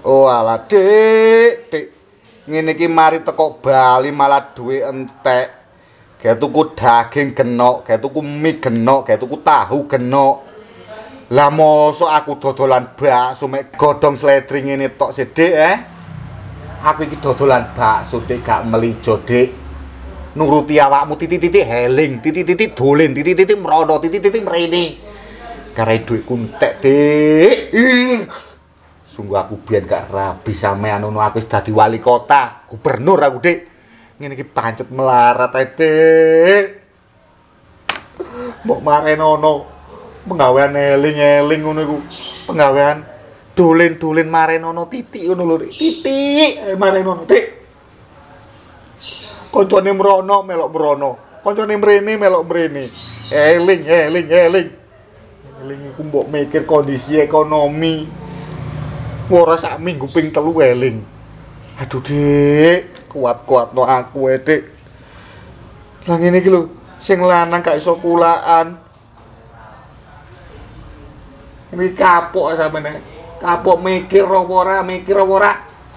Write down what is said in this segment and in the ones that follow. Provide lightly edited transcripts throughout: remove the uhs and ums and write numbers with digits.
Oh alah Dik. Ngene iki mari teko Bali malah duwe entek. Gawe tuku daging genok, gawe tuku mie genok, gawe tuku tahu genok. Lah mosok aku dodolan bakso mek godhong sledring ngene tok sih Dik Aku iki dodolan bakso Dik gak melijo Dik. Nuruti awakmu titik-titik heling, titik-titik dolen, titik-titik mrono, titik-titik mrene. Garai dhuwitku entek Dik. Sungguh aku biyen gak rabi sampean ngono aku wis dadi wali kota, gubernur aku Dik. Ngene iki pancet melarat ae Dik. Mbok marenono penggawean eling-eling ngono iku. Penggawean dolen-dolen marenono titik ngono lho Dik. Titik marenono Dik. Koncone mrono melok mrono, koncone mrene melok mrene. Eling. Eling iku mbok mikir kondisi ekonomi. Ora sak minggu ping 3 eling. Aduh Dik, kuat-kuatno aku Dik. Lah ngene iki lho, sing lanang gak iso kulaan. Iki kapok sampeyan. Kapok mikir apa ora.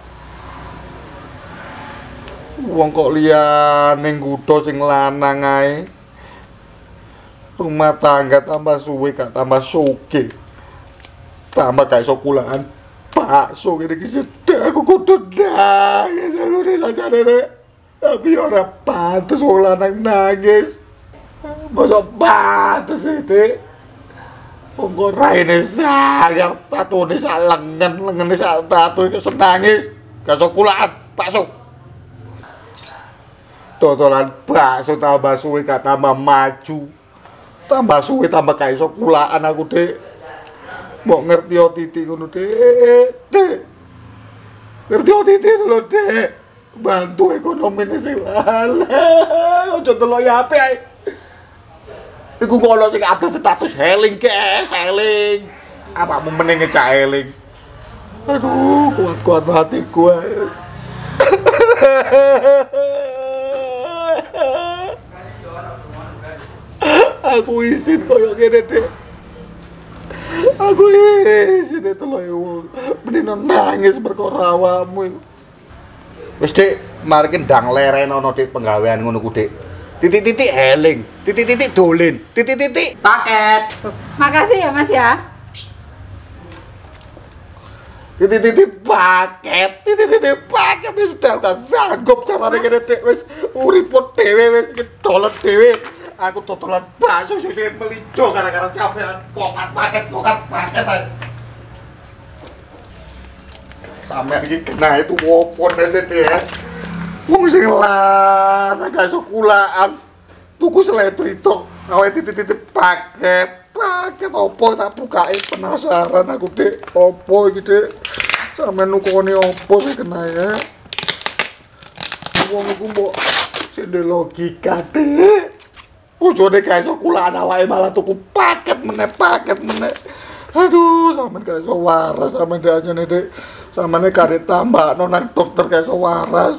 Wong kok liyane nggudo sing lanang ae. Rumah tangga tambah suwe gak tambah sugih. Tambah gak iso kulaan. Bakso ngene iki sedek aku kudu nangis aku sajane. Tapi ora pantes wong lanang nangis. Mosok pantes Dik. Wong kok raine sayang tatune sak lengene sak tatu iki nangis. Gak iso kulaan bakso. Dodolan bakso tambah suwe gak tambah maju. Tambah suwe tambah gak iso kulaan aku Dik. Mbok ngerti o titik ngono Dik. Ngerti o titik lho Dik. Bantu ekonomine sing laleh. Aja delok HP ae. Iku kok ono sing update status heling heling. Apa menenge cak heling. Aduh, kuat-kuat hatiku ae. Aku isin koyo ngene Dik. Aku isin telok wong. Menino nangis perkara awakmu. Wis Dik, mari ki ndang lerenono Dik penggawean ngono ku Dik. Titik-titik heling, titik-titik dolen, titik-titik paket. Makasih ya Mas ya. Titik-titik paket wis gak sanggup carane kene Dik wis uripot dhewe wis dolet dhewe. Aku totolan bakso sing melijo gara-gara sampean pokat paket ae. Sampeyan iki kena itu opo nese Dik Wong sing lanang gak iso kulaan. Tuku seledri tok, gawe titik-titik paket opo tak bukake penasaran aku Dik. Opo iki Dik? Sampeyan nukoni opo sih kena ya? Wong iku mbok sing logika Dik. Bojone gak iso kulaan awake malah tuku paket meneh. Aduh, sampeyan gak iso waras sampeyan diajene Dik. Sampeyan kare tambakno nang dokter gak iso waras.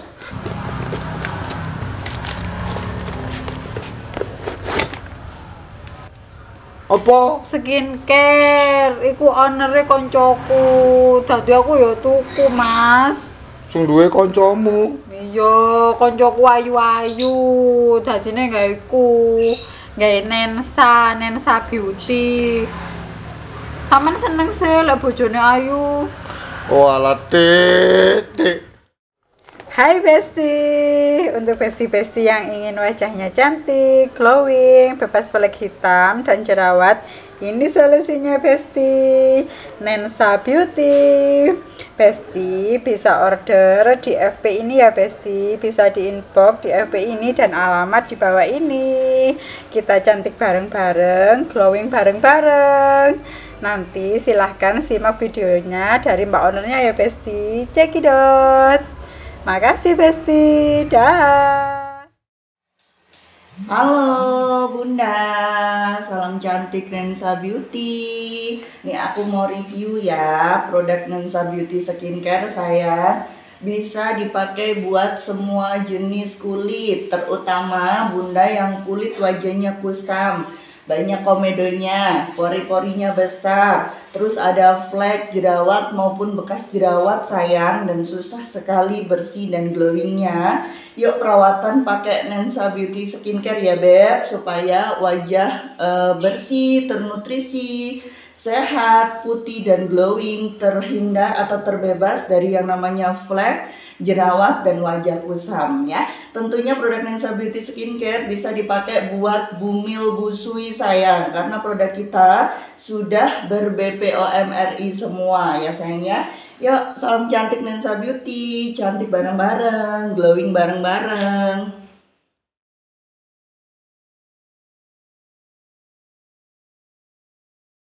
Apa? Skincare, iku onere koncoku. Dadi aku ya tuku, Mas. Sing duwe kancamu. Iya, koncoku ayu-ayu. Dadine gawe iku. Gawe Nensa Beauty. Sampeyan seneng sih lek bojone ayu. Oh alah Dik. Hai Besti, untuk Besti-Besti yang ingin wajahnya cantik, glowing, bebas flek hitam dan jerawat, ini solusinya Besti. Nensa Beauty. Besti bisa order di FB ini ya Besti, bisa di inbox di FB ini dan alamat di bawah ini. Kita cantik bareng-bareng, glowing bareng-bareng. Nanti silahkan simak videonya dari Mbak ownernya ya Besti. Cekidot. Makasih Besti, dah. Halo Bunda, salam cantik Nensa Beauty. Nih aku mau review ya produk Nensa Beauty Skincare saya. Bisa dipakai buat semua jenis kulit, terutama Bunda yang kulit wajahnya kusam, banyak komedonya, pori-porinya besar, Terus ada flek, jerawat maupun bekas jerawat sayang dan susah sekali bersih dan glowingnya. Yuk perawatan pakai Nensa Beauty Skincare ya Beb, supaya wajah bersih, ternutrisi, sehat, putih dan glowing, terhindar atau terbebas dari yang namanya flek, jerawat dan wajah kusam ya. Tentunya produk Nensa Beauty Skincare bisa dipakai buat bumil busui sayang, karena produk kita sudah ber-BPOM RI semua ya sayangnya. Yuk salam cantik Nensa Beauty, cantik bareng-bareng, glowing bareng-bareng.